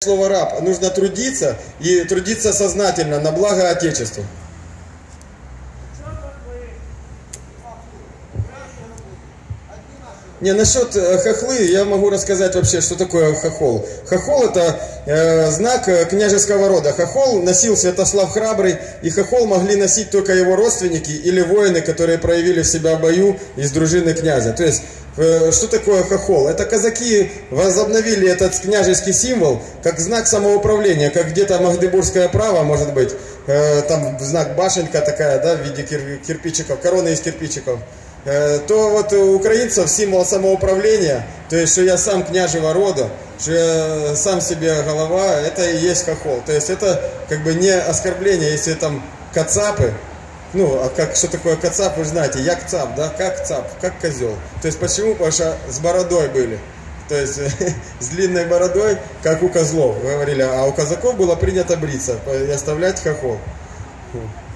слово раб, нужно трудиться и трудиться сознательно на благо Отечеству. Не, насчет хохлы я могу рассказать вообще, что такое хохол. Хохол это знак княжеского рода. Хохол носил Святослав Храбрый, и хохол могли носить только его родственники или воины, которые проявили себя в бою из дружины князя. То есть, что такое хохол? Это казаки возобновили этот княжеский символ как знак самоуправления, как где-то магдебургское право, может быть, там знак башенка такая, да, в виде кирпичиков, корона из кирпичиков. То вот у украинцев символ самоуправления, то есть, что я сам княжего рода, что я сам себе голова, это и есть хохол. То есть, это как бы не оскорбление, если там кацапы, ну, а как, что такое кацап, вы знаете, як цап, да, как цап, как козел. То есть, почему? Потому что с бородой были. То есть, с длинной бородой, как у козлов, говорили, а у казаков было принято бриться и оставлять хохол.